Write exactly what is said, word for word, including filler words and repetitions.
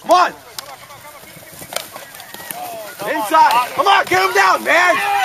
Come on. Inside. Come on, get him down, man.